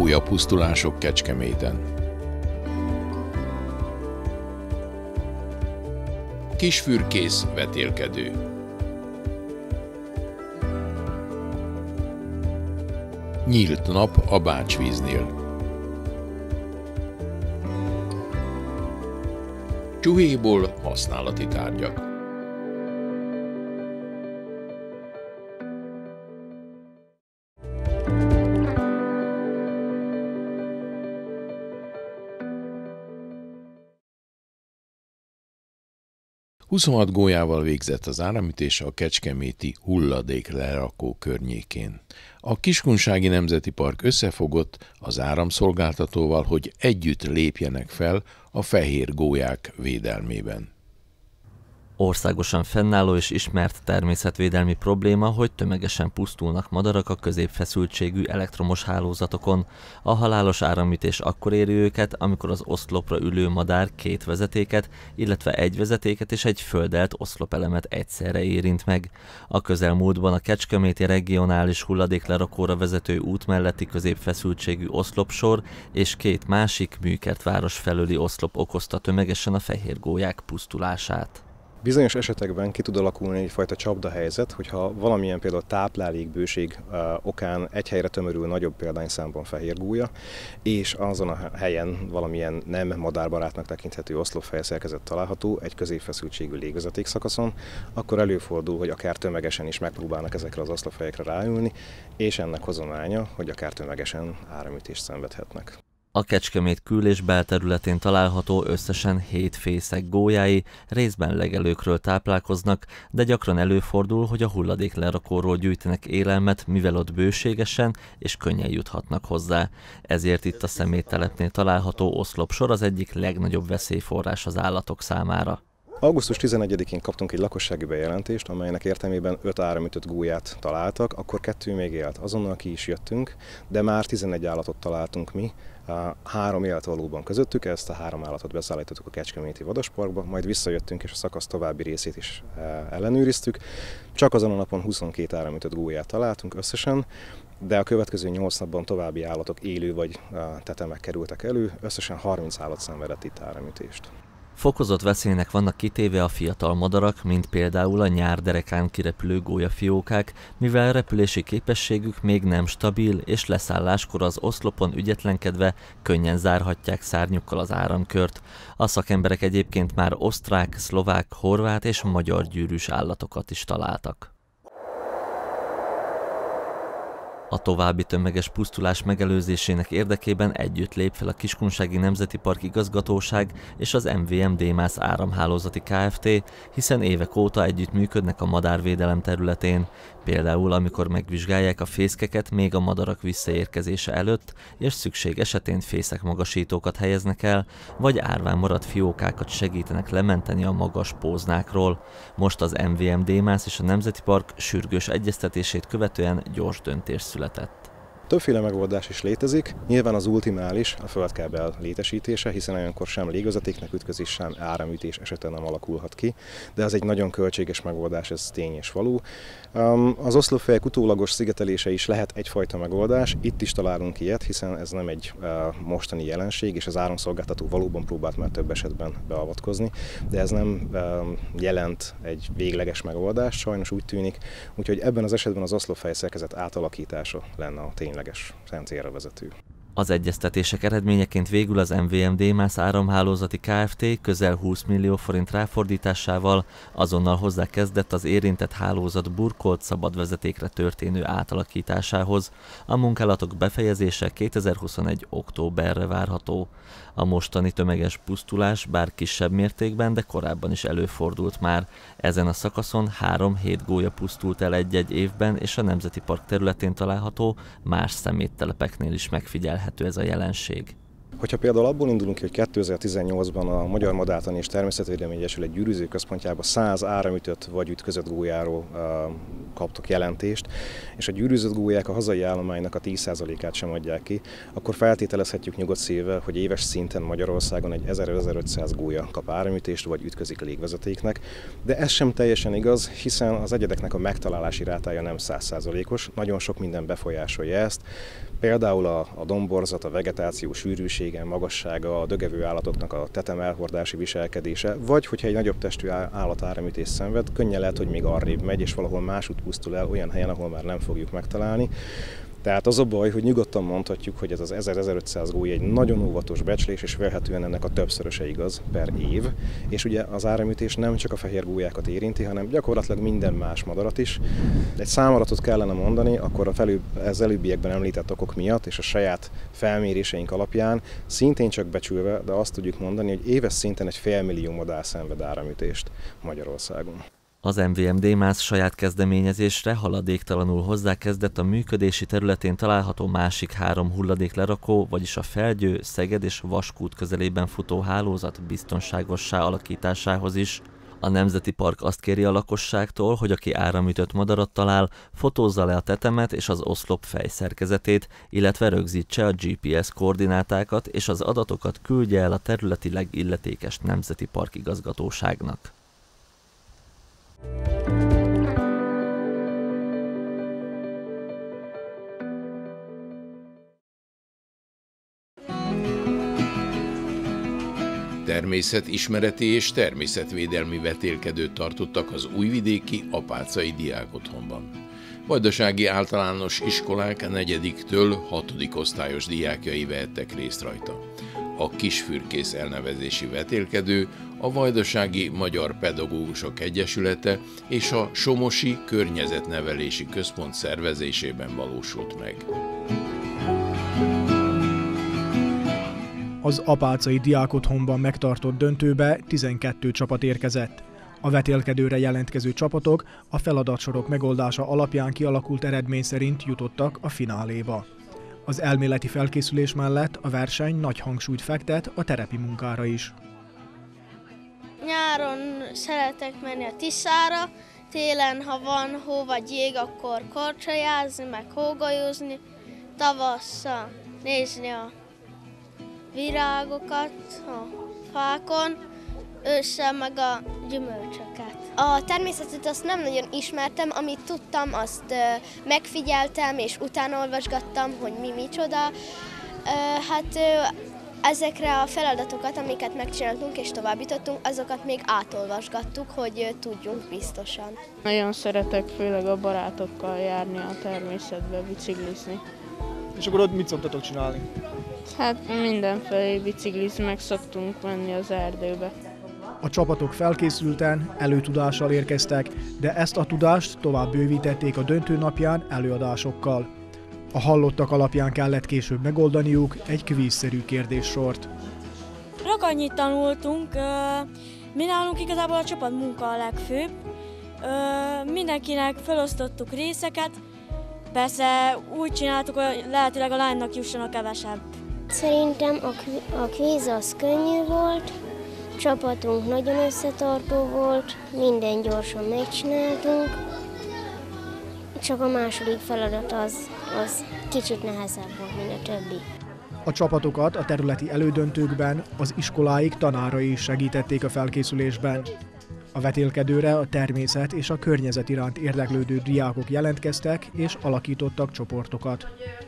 Gólyapusztulások Kecskeméten. Kisfürkész vetélkedő. Nyílt nap a Bácsvíznél. Csuhéból használati tárgyak. Huszonhat gólyával végzett az áramütés a kecskeméti hulladéklerakó környékén. A Kiskunsági Nemzeti Park összefogott az áramszolgáltatóval, hogy együtt lépjenek fel a fehér gólyák védelmében. Országosan fennálló és ismert természetvédelmi probléma, hogy tömegesen pusztulnak madarak a középfeszültségű elektromos hálózatokon. A halálos áramütés akkor éri őket, amikor az oszlopra ülő madár két vezetéket, illetve egy vezetéket és egy földelt oszlopelemet egyszerre érint meg. A közelmúltban a kecskeméti regionális hulladéklerakóra vezető út melletti középfeszültségű oszlopsor és két másik Műkertváros felőli oszlop okozta tömegesen a fehér gólyák pusztulását. Bizonyos esetekben ki tud alakulni egyfajta csapdahelyzet, hogyha valamilyen például táplálékbőség okán egy helyre tömörül nagyobb példányszámban fehér gólya, és azon a helyen valamilyen nem madárbarátnak tekinthető oszlopfejszerkezet található egy középfeszültségű légvezeték szakaszon, akkor előfordul, hogy akár tömegesen is megpróbálnak ezekre az oszlopfejekre ráülni, és ennek hozománya, hogy akár tömegesen áramütést szenvedhetnek. A Kecskemét kül- és belterületén található összesen 7 fészek gólyái részben legelőkről táplálkoznak, de gyakran előfordul, hogy a hulladéklerakóról gyűjtenek élelmet, mivel ott bőségesen és könnyen juthatnak hozzá. Ezért itt a szeméttelepnél található oszlopsor az egyik legnagyobb veszélyforrás az állatok számára. Augusztus 11-én kaptunk egy lakossági bejelentést, amelynek értelmében 5 áramütött gólyát találtak, akkor 2 még élt. Azonnal ki is jöttünk, de már 11 állatot találtunk mi. 3 élt valóban közöttük, ezt a 3 állatot beszállítottuk a Kecskeméti Vadasparkba, majd visszajöttünk és a szakasz további részét is ellenőriztük. Csak azon a napon 22 áramütött gólyát találtunk összesen, de a következő 8 napban további állatok élő vagy tetemek kerültek elő, összesen 30 állat szenvedett itt áramütést. Fokozott veszélynek vannak kitéve a fiatal madarak, mint például a nyár derekán kirepülő gólyafiókák, mivel repülési képességük még nem stabil, és leszálláskor az oszlopon ügyetlenkedve könnyen zárhatják szárnyukkal az áramkört. A szakemberek egyébként már osztrák, szlovák, horvát és magyar gyűrűs állatokat is találtak. A további tömeges pusztulás megelőzésének érdekében együtt lép fel a Kiskunsági Nemzeti Park igazgatóság és az MVM Démász áramhálózati Kft., hiszen évek óta együttműködnek a madárvédelem területén. Például amikor megvizsgálják a fészkeket még a madarak visszaérkezése előtt, és szükség esetén fészekmagasítókat helyeznek el, vagy árván maradt fiókákat segítenek lementeni a magas póznákról. Most az MVM Démász és a Nemzeti Park sürgős egyeztetését követően gyors döntés született. Többféle megoldás is létezik, nyilván az ultimális a földkábel létesítése, hiszen olyankor sem légvezetéknek ütközés, sem áramütés esetén nem alakulhat ki, de ez egy nagyon költséges megoldás, ez tény és való. Az oszlopfejek utólagos szigetelése is lehet egyfajta megoldás, itt is találunk ilyet, hiszen ez nem egy mostani jelenség, és az áramszolgáltató valóban próbált már több esetben beavatkozni, de ez nem jelent egy végleges megoldást, sajnos úgy tűnik, úgyhogy ebben az esetben az oszlopfej szerkezet átalakítása lenne a tényleges célra vezető. Az egyeztetések eredményeként végül az MVM Démász áramhálózati Kft. Közel 20 millió forint ráfordításával azonnal hozzákezdett az érintett hálózat burkolt szabad vezetékre történő átalakításához. A munkálatok befejezése 2021. októberre várható. A mostani tömeges pusztulás bár kisebb mértékben, de korábban is előfordult már. Ezen a szakaszon 3-7 gólya pusztult el egy-egy évben, és a Nemzeti Park területén található más szeméttelepeknél is megfigyelhető ez a jelenség. Hogyha például abból indulunk ki, hogy 2018-ban a Magyar Madártani és Természetvédelmi Egyesület gyűrűző központjában 100 áramütött vagy ütközött gólyáról kaptok jelentést, és a gyűrűzött gólyák a hazai állománynak a 10%-át sem adják ki, akkor feltételezhetjük nyugodt szívvel, hogy éves szinten Magyarországon egy 1000-1500 gólya kap áramütést vagy ütközik a légvezetéknek, de ez sem teljesen igaz, hiszen az egyedeknek a megtalálási rátája nem 100%-os, nagyon sok minden befolyásolja ezt. Például a domborzat, a vegetáció sűrűsége, magassága, a dögevő állatoknak a tetemelhordási viselkedése, vagy hogyha egy nagyobb testű állat áramütést szenved, könnyen lehet, hogy még arrébb megy, és valahol másút pusztul el olyan helyen, ahol már nem fogjuk megtalálni. Tehát az a baj, hogy nyugodtan mondhatjuk, hogy ez az 1000-1500 gólya egy nagyon óvatos becslés, és vélhetően ennek a többszöröse igaz per év. És ugye az áramütés nem csak a fehér gólyákat érinti, hanem gyakorlatilag minden más madarat is. Egy számadatot kellene mondani, akkor az előbbiekben említett okok miatt és a saját felméréseink alapján szintén csak becsülve, de azt tudjuk mondani, hogy éves szinten egy 500 000 madár szenved áramütést Magyarországon. Az MVMD-MÁSZ saját kezdeményezésre haladéktalanul hozzákezdett a működési területén található másik 3 hulladéklerakó, vagyis a Felgyő, Szeged és Vaskút közelében futó hálózat biztonságossá alakításához is. A Nemzeti Park azt kéri a lakosságtól, hogy aki áramütött madarat talál, fotózza le a tetemet és az oszlop fejszerkezetét, illetve rögzítse a GPS koordinátákat és az adatokat küldje el a területileg illetékes Nemzeti Park igazgatóságnak. Természetismereti és természetvédelmi vetélkedőt tartottak az újvidéki Apáczai Diákotthonban. Vajdasági általános iskolák 4-től 6. osztályos diákjai vehettek részt rajta. A Kisfürkész elnevezési vetélkedő a Vajdasági Magyar Pedagógusok Egyesülete és a Somosi Környezetnevelési Központ szervezésében valósult meg. Az Apáczai Diákotthonban megtartott döntőbe 12 csapat érkezett. A vetélkedőre jelentkező csapatok a feladatsorok megoldása alapján kialakult eredmény szerint jutottak a fináléba. Az elméleti felkészülés mellett a verseny nagy hangsúlyt fektet a terepi munkára is. Nyáron szeretek menni a Tiszára, télen, ha van hó vagy jég, akkor korcsolyázni, meg hógolyozni, tavasszal nézni a virágokat a fákon, ősszel meg a gyümölcsöket. A természetet azt nem nagyon ismertem, amit tudtam, azt megfigyeltem és utána olvasgattam, hogy mi micsoda. Ezekre a feladatokat, amiket megcsináltunk és továbbítottunk, azokat még átolvasgattuk, hogy tudjunk biztosan. Nagyon szeretek főleg a barátokkal járni a természetbe, biciklizni. És akkor ott mit szoktatok csinálni? Hát mindenfelé biciklizni, meg szoktunk menni az erdőbe. A csapatok felkészülten, előtudással érkeztek, de ezt a tudást tovább bővítették a döntő napján előadásokkal. A hallottak alapján kellett később megoldaniuk egy kvízszerű kérdéssort. Annyit tanultunk, mi nálunk igazából a csapatmunka a legfőbb. Mindenkinek felosztottuk részeket, persze úgy csináltuk, hogy lehetőleg a lánynak jusson a kevesebb. Szerintem a kvíz az könnyű volt, a csapatunk nagyon összetartó volt, minden gyorsan megcsináltunk, csak a második feladat az kicsit nehezebb volt, mint a többi. A csapatokat a területi elődöntőkben az iskoláik tanárai is segítették a felkészülésben. A vetélkedőre a természet és a környezet iránt érdeklődő diákok jelentkeztek és alakítottak csoportokat.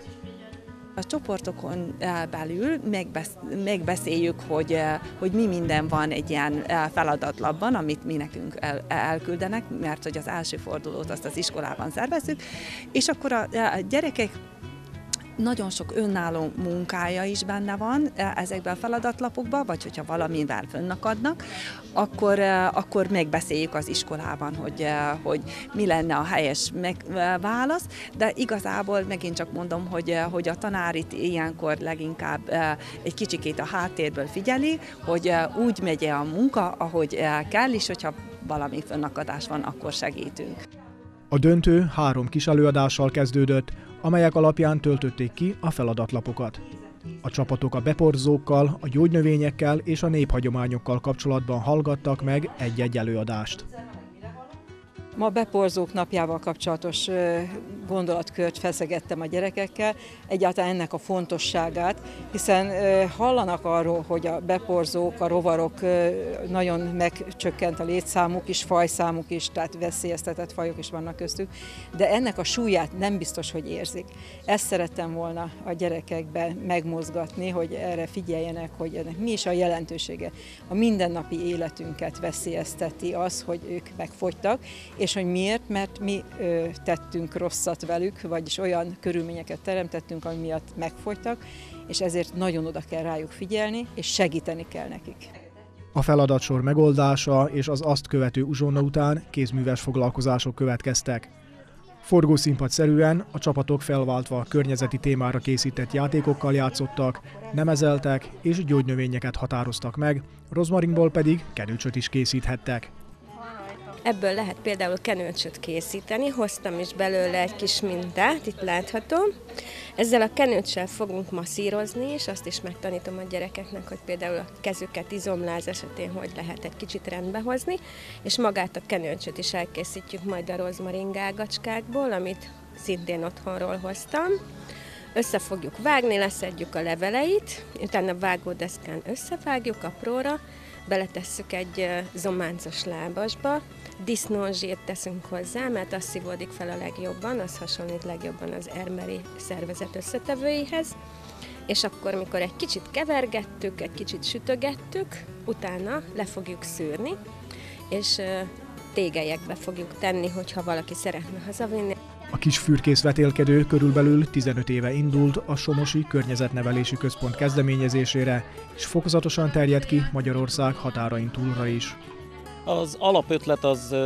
A csoportokon belül megbeszéljük, hogy mi minden van egy ilyen feladatlapban, amit mi nekünk elküldenek, mert hogy az első fordulót azt az iskolában szervezzük, és akkor a gyerekek nagyon sok önálló munkája is benne van ezekben a feladatlapokban, vagy hogyha valamivel fönnakadnak, akkor megbeszéljük az iskolában, hogy mi lenne a helyes válasz, de igazából megint csak mondom, hogy a tanár itt ilyenkor leginkább egy kicsikét a háttérből figyeli, hogy úgy megy a munka, ahogy kell, és hogyha valami fönnakadás van, akkor segítünk. A döntő 3 kis előadással kezdődött, amelyek alapján töltötték ki a feladatlapokat. A csapatok a beporzókkal, a gyógynövényekkel és a néphagyományokkal kapcsolatban hallgattak meg egy-egy előadást. Ma beporzók napjával kapcsolatos gondolatkört feszegettem a gyerekekkel, egyáltalán ennek a fontosságát, hiszen hallanak arról, hogy a beporzók, a rovarok nagyon megcsökkent a létszámuk is, fajszámuk is, tehát veszélyeztetett fajok is vannak köztük, de ennek a súlyát nem biztos, hogy érzik. Ezt szerettem volna a gyerekekben megmozgatni, hogy erre figyeljenek, hogy ennek mi is a jelentősége. A mindennapi életünket veszélyezteti az, hogy ők megfogytak, és hogy miért? Mert mi tettünk rosszat velük, vagyis olyan körülményeket teremtettünk, ami miatt megfogytak, és ezért nagyon oda kell rájuk figyelni, és segíteni kell nekik. A feladatsor megoldása és az azt követő uzsonna után kézműves foglalkozások következtek. Forgószínpadszerűen a csapatok felváltva környezeti témára készített játékokkal játszottak, nemezeltek és gyógynövényeket határoztak meg, rozmarinból pedig kenőcsöt is készíthettek. Ebből lehet például kenőcsöt készíteni, hoztam is belőle egy kis mintát, itt látható. Ezzel a kenőccsel fogunk masszírozni, és azt is megtanítom a gyerekeknek, hogy például a kezüket izomláz esetén hogy lehet egy kicsit rendbe hozni, és magát a kenőcsöt is elkészítjük majd a rozmaringágacskákból, amit szintén otthonról hoztam. Össze fogjuk vágni, leszedjük a leveleit, utána vágódeszkán összevágjuk apróra, beletesszük egy zománcos lábasba, disznózsírt teszünk hozzá, mert az szívódik fel a legjobban, az hasonlít legjobban az ermeri szervezet összetevőihez, és akkor, mikor egy kicsit kevergettük, egy kicsit sütögettük, utána le fogjuk szűrni, és tégelyekbe fogjuk tenni, hogyha valaki szeretne hazavinni. A kis fürkész vetélkedő körülbelül 15 éve indult a Somosi Környezetnevelési Központ kezdeményezésére, és fokozatosan terjed ki Magyarország határain túlra is. Az alapötlet az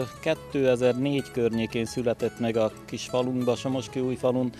2004 környékén született meg a kis falunkban, Somoskőújfalun,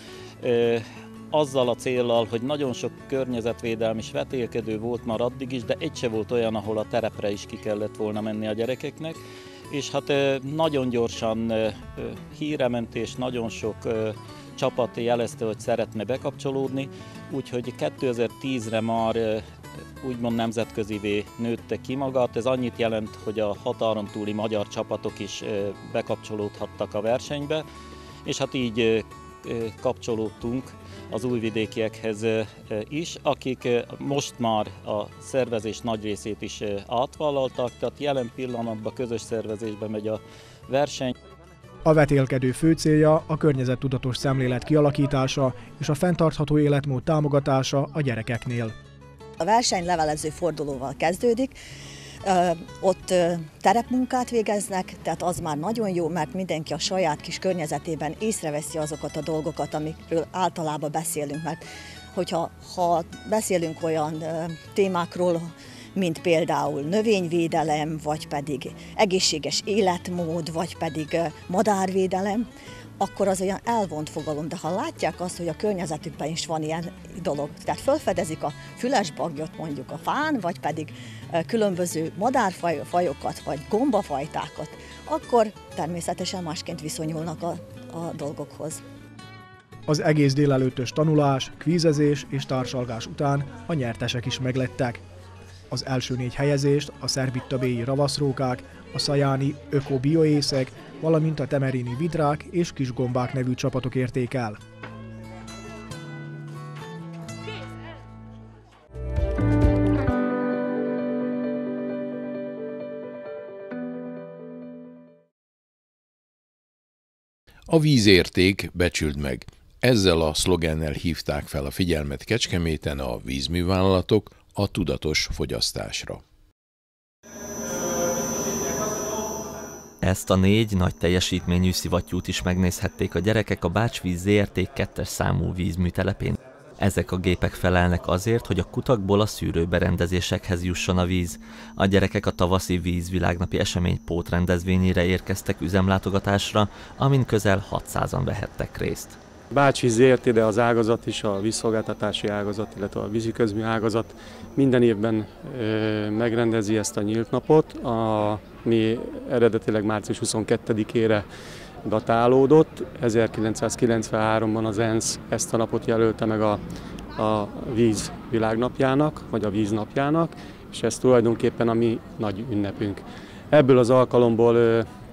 azzal a céllal, hogy nagyon sok környezetvédelmi és vetélkedő volt már addig is, de egy se volt olyan, ahol a terepre is ki kellett volna menni a gyerekeknek. És hát nagyon gyorsan hírre ment, és nagyon sok csapat jelezte, hogy szeretne bekapcsolódni, úgyhogy 2010-re már úgymond nemzetközivé nőtte ki magát. Ez annyit jelent, hogy a határon túli magyar csapatok is bekapcsolódhattak a versenybe, és hát így kapcsolódtunk az újvidékiekhez is, akik most már a szervezés nagy részét is átvállaltak, tehát jelen pillanatban közös szervezésben megy a verseny. A vetélkedő fő célja a környezettudatos szemlélet kialakítása és a fenntartható életmód támogatása a gyerekeknél. A verseny levelező fordulóval kezdődik, ott terepmunkát végeznek, tehát az már nagyon jó, mert mindenki a saját kis környezetében észreveszi azokat a dolgokat, amikről általában beszélünk, mert hogyha beszélünk olyan témákról, mint például növényvédelem, vagy pedig egészséges életmód, vagy pedig madárvédelem, akkor az olyan elvont fogalom, de ha látják azt, hogy a környezetükben is van ilyen dolog, tehát felfedezik a fülesbaggyot mondjuk a fán, vagy pedig különböző madárfajokat, vagy gombafajtákat, akkor természetesen másként viszonyulnak a dolgokhoz. Az egész délelőttös tanulás, kvízezés és társalgás után a nyertesek is meglettek. Az első 4 helyezést a szerbittabélyi ravaszrókák, a szajáni öko-bioészek, valamint a temerini vidrák és kisgombák nevű csapatok érték el. A vízérték becsüld meg. Ezzel a szlogennel hívták fel a figyelmet Kecskeméten a vízművállalatok a tudatos fogyasztásra. Ezt a 4 nagy teljesítményű szivattyút is megnézhették a gyerekek a Bács-víz ZRT 2-es számú vízműtelepén. Ezek a gépek felelnek azért, hogy a kutakból a szűrőberendezésekhez jusson a víz. A gyerekek a tavaszi vízvilágnapi esemény pótrendezvényére érkeztek üzemlátogatásra, amin közel 600-an vehettek részt. Bács-víz ZRT, de az ágazat is, a vízszolgáltatási ágazat, illetve a víziközmű ágazat minden évben megrendezi ezt a nyílt napot, ami eredetileg március 22-ére datálódott. 1993-ban az ENSZ ezt a napot jelölte meg a víz világnapjának, vagy a víznapjának, és ez tulajdonképpen a mi nagy ünnepünk. Ebből az alkalomból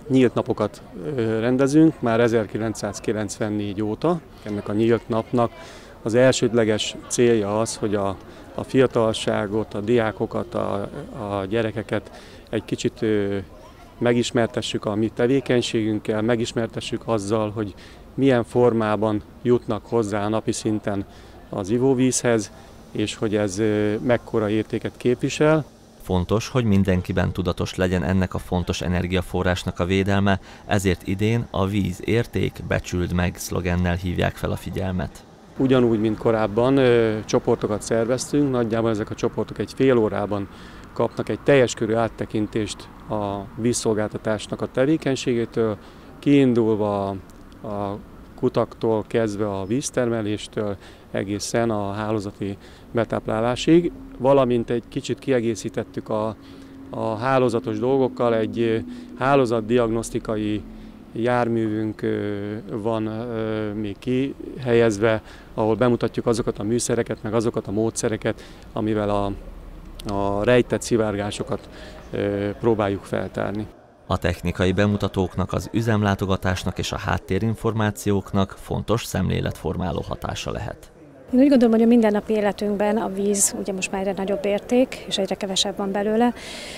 nyílt napokat rendezünk már 1994 óta. Ennek a nyílt napnak az elsődleges célja az, hogy a fiatalságot, a diákokat, a gyerekeket egy kicsit megismertessük a mi tevékenységünkkel, megismertessük azzal, hogy milyen formában jutnak hozzá napi szinten az ivóvízhez, és hogy ez mekkora értéket képvisel. Fontos, hogy mindenkiben tudatos legyen ennek a fontos energiaforrásnak a védelme, ezért idén a víz érték, becsüld meg szlogennel hívják fel a figyelmet. Ugyanúgy, mint korábban, csoportokat szerveztünk, nagyjából ezek a csoportok egy fél órában kapnak egy teljes körű áttekintést a vízszolgáltatásnak a tevékenységétől, kiindulva a kutaktól kezdve a víztermeléstől egészen a hálózati betáplálásig, valamint egy kicsit kiegészítettük a hálózatos dolgokkal, egy hálózatdiagnosztikai járművünk van még kihelyezve, ahol bemutatjuk azokat a műszereket, meg azokat a módszereket, amivel a rejtett szivárgásokat próbáljuk feltárni. A technikai bemutatóknak, az üzemlátogatásnak és a háttérinformációknak fontos szemléletformáló hatása lehet. Én úgy gondolom, hogy a mindennapi életünkben a víz ugye most már egyre nagyobb érték, és egyre kevesebb van belőle.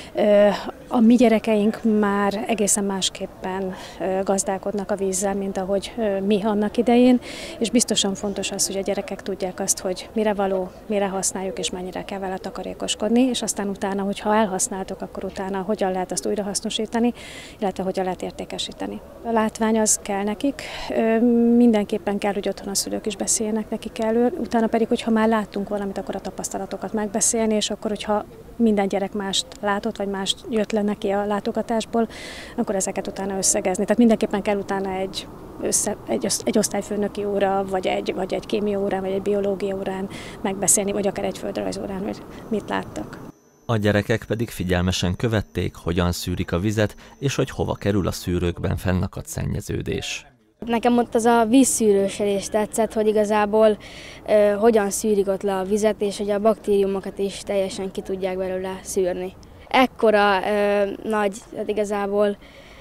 A mi gyerekeink már egészen másképpen gazdálkodnak a vízzel, mint ahogy mi annak idején, és biztosan fontos az, hogy a gyerekek tudják azt, hogy mire való, mire használjuk, és mennyire kell vele takarékoskodni, és aztán utána, hogyha elhasználtuk, akkor utána hogyan lehet azt újrahasznosítani, illetve hogyan lehet értékesíteni. A látvány az kell nekik, mindenképpen kell, hogy otthon a szülők is beszéljenek nekik elől, utána pedig, hogyha már láttunk valamit, akkor a tapasztalatokat megbeszélni, és akkor, hogyha minden gyerek mást látott, vagy mást jött le neki a látogatásból, akkor ezeket utána összegezni. Tehát mindenképpen kell utána egy osztályfőnöki óra, vagy egy kémia órán, vagy egy biológia órán megbeszélni, vagy akár egy földrajz órán, hogy mit láttak. A gyerekek pedig figyelmesen követték, hogyan szűrik a vizet, és hogy hova kerül a szűrőkben fennakadt szennyeződés. Nekem ott az a vízszűrősödés tetszett, hogy igazából hogyan szűrik ott le a vizet, és hogy a baktériumokat is teljesen ki tudják belőle szűrni. Ekkora nagy, hát igazából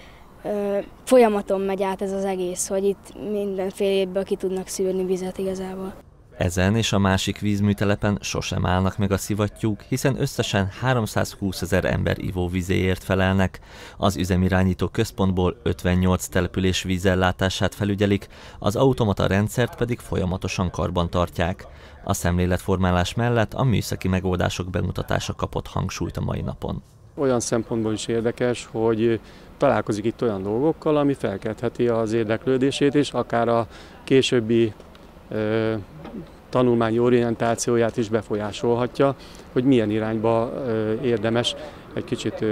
folyamaton megy át ez az egész, hogy itt mindenféléből ki tudnak szűrni vizet igazából. Ezen és a másik vízműtelepen sosem állnak meg a szivattyúk, hiszen összesen 320 000 ember ivóvízéért felelnek. Az üzemirányító központból 58 település vízellátását felügyelik, az automata rendszert pedig folyamatosan karban tartják. A szemléletformálás mellett a műszaki megoldások bemutatása kapott hangsúlyt a mai napon. Olyan szempontból is érdekes, hogy találkozik itt olyan dolgokkal, ami felkeltheti az érdeklődését, és akár a későbbi tanulmányi orientációját is befolyásolhatja, hogy milyen irányba érdemes egy kicsit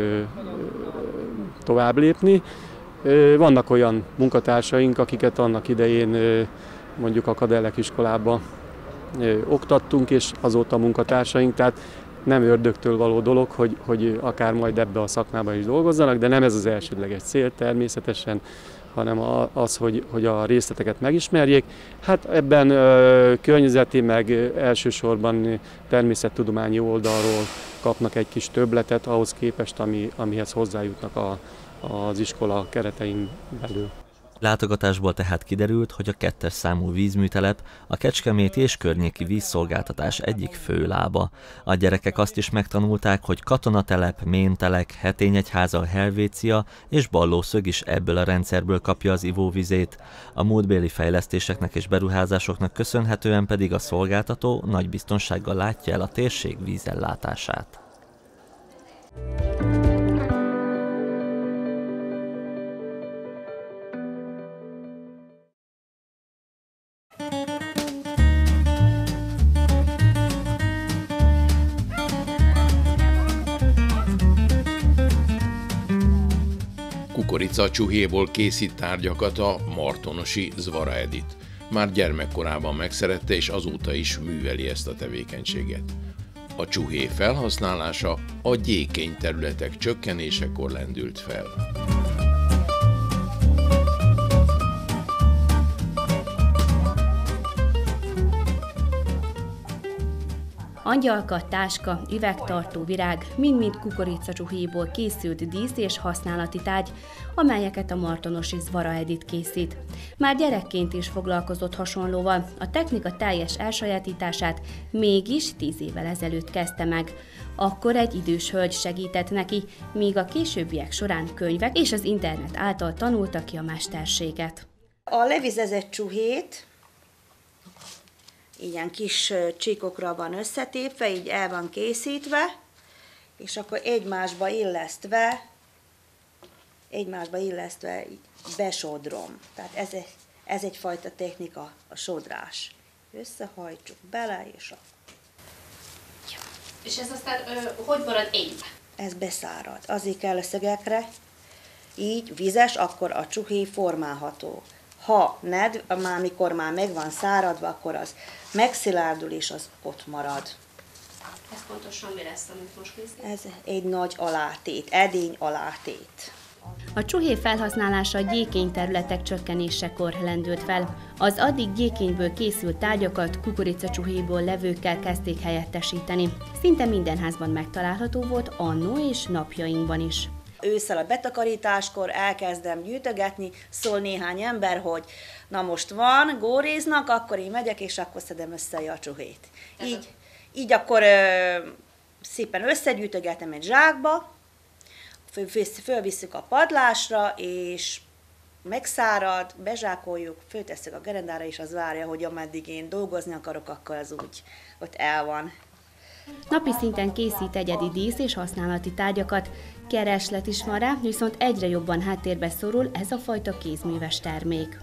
tovább lépni. Vannak olyan munkatársaink, akiket annak idején mondjuk a Kadellek iskolába oktattunk, és azóta munkatársaink, tehát nem ördögtől való dolog, hogy akár majd ebbe a szakmában is dolgozzanak, de nem ez az elsődleges cél természetesen, hanem az, hogy a részleteket megismerjék. Hát ebben környezeti, meg elsősorban természettudományi oldalról kapnak egy kis többletet ahhoz képest, amihez hozzájutnak az iskola keretein belül. Látogatásból tehát kiderült, hogy a 2-es számú vízműtelep a kecskeméti és környéki vízszolgáltatás egyik fő lába. A gyerekek azt is megtanulták, hogy Katonatelep, Méntelek, Hetényegyháza, Helvécia és Ballószög is ebből a rendszerből kapja az ivóvizét. A múltbéli fejlesztéseknek és beruházásoknak köszönhetően pedig a szolgáltató nagy biztonsággal látja el a térség vízellátását. Kukorica csuhéból készít tárgyakat a martonosi Zvara Edit. Már gyermekkorában megszerette, és azóta is műveli ezt a tevékenységet. A csuhé felhasználása a gyékeny területek csökkenésekor lendült fel. Angyalka, táska, üvegtartó virág, mind-mind kukoricacsuhéjból készült dísz és használati tárgy, amelyeket a martonosi Zvara Edith készít. Már gyerekként is foglalkozott hasonlóval, a technika teljes elsajátítását mégis 10 évvel ezelőtt kezdte meg. Akkor egy idős hölgy segített neki, míg a későbbiek során könyvek és az internet által tanulta ki a mesterséget. A levizezett csuhét ilyen kis csíkokra van összetépve, így el van készítve, és akkor egymásba illesztve így besodrom. Tehát ez egyfajta technika, a sodrás. Összehajtsuk bele, és És ez aztán hogy marad ennyibe? Ez beszárad. Azért kell a szögekre, így vizes, akkor a csuhé formálható. Ha mikor már meg van száradva, akkor az megszilárdul, és az ott marad. Ez pontosan mi lesz, amit most készít? Ez egy nagy alátét, edény alátét. A csuhé felhasználása gyékény területek csökkenésekor lendült fel. Az addig gyékényből készült tárgyakat kukoricacsuhéjból levőkkel kezdték helyettesíteni. Szinte minden házban megtalálható volt annó és napjainkban is. Ősszel a betakarításkor elkezdem gyűjtögetni, szól néhány ember, hogy na most van, góréznak, akkor én megyek, és akkor szedem össze a csuhét. Így akkor szépen összegyűjtögetem egy zsákba, fölvisszük a padlásra, és megszárad, bezsákoljuk, föltesszük a gerendára, és az várja, hogy ameddig én dolgozni akarok, akkor az úgy ott el van. Napi szinten készít egyedi dísz és használati tárgyakat. Kereslet is van rá, viszont egyre jobban háttérbe szorul ez a fajta kézműves termék.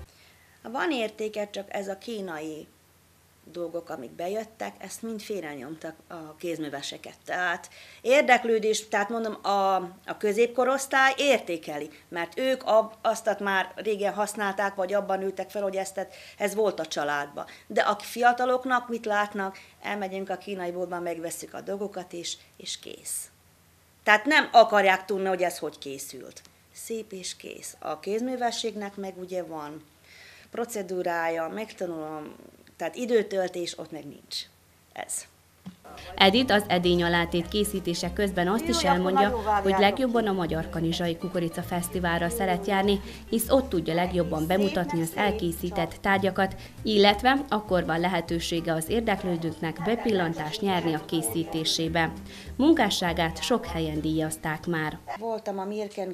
Van értéke, csak ez a kínai dolgok, amik bejöttek, ezt mind félrenyomtak a kézműveseket. Tehát érdeklődés, tehát mondom, a középkorosztály értékeli, mert ők azt már régen használták, vagy abban ültek fel, hogy ez volt a családban. De a fiataloknak mit látnak, elmegyünk a kínai boltban, megvesszük a dolgokat, és kész. Tehát nem akarják tudni, hogy ez hogy készült. Szép és kész. A kézművességnek meg ugye van procedúrája, megtanulom, tehát időtöltés ott meg nincs. Ez. Edith az edény alátét készítése közben azt is elmondja, hogy legjobban a Magyar Kanizsai Kukorica Fesztiválra szeret járni, hisz ott tudja legjobban bemutatni az elkészített tárgyakat, illetve akkor van lehetősége az érdeklődőknek bepillantást nyerni a készítésébe. Munkásságát sok helyen díjazták már. Voltam a Mirken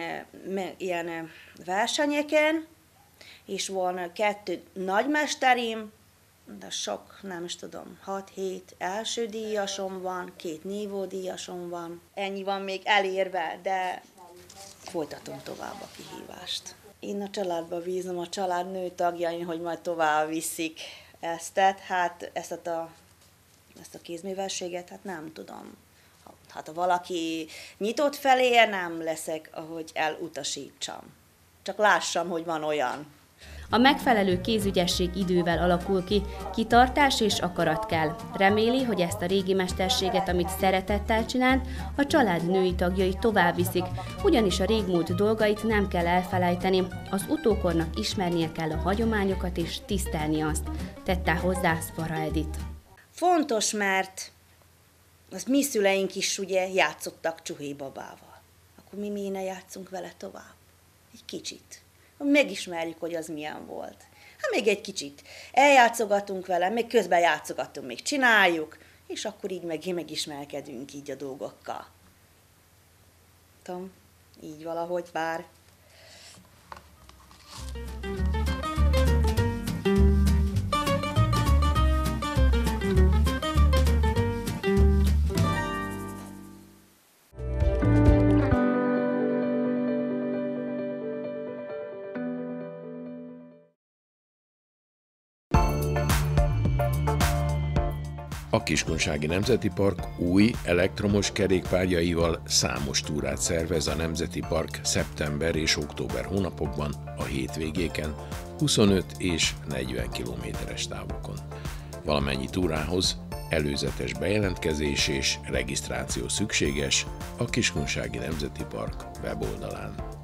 ilyen versenyeken, és van 2 nagymesterim, de sok, nem is tudom, 6-7 első díjasom van, 2 nívódíjasom van. Ennyi van még elérve, de folytatom tovább a kihívást. Én a családba bízom, a család nő tagjain, hogy majd tovább viszik ezt a kézművességet, hát nem tudom. Hát ha valaki nyitott felé, nem leszek, ahogy elutasítsam. Csak lássam, hogy van olyan. A megfelelő kézügyesség idővel alakul ki, kitartás és akarat kell. Reméli, hogy ezt a régi mesterséget, amit szeretettel csinált, a család női tagjai tovább viszik, ugyanis a régmúlt dolgait nem kell elfelejteni, az utókornak ismernie kell a hagyományokat és tisztelni azt, tette hozzá Zvara Edith. Fontos, mert az mi szüleink is ugye játszottak csuhéjbabával. Akkor mi ne játszunk vele tovább? Egy kicsit. Megismerjük, hogy az milyen volt. Hát még egy kicsit eljátszogatunk vele, még közben játszogatunk, még csináljuk, és akkor így megismerkedünk így a dolgokkal. Tudom, így valahogy bár. A Kiskunsági Nemzeti Park új elektromos kerékpárjaival számos túrát szervez a Nemzeti Park szeptember és október hónapokban, a hétvégéken, 25 és 40 kilométeres távokon. Valamennyi túrához előzetes bejelentkezés és regisztráció szükséges a Kiskunsági Nemzeti Park weboldalán.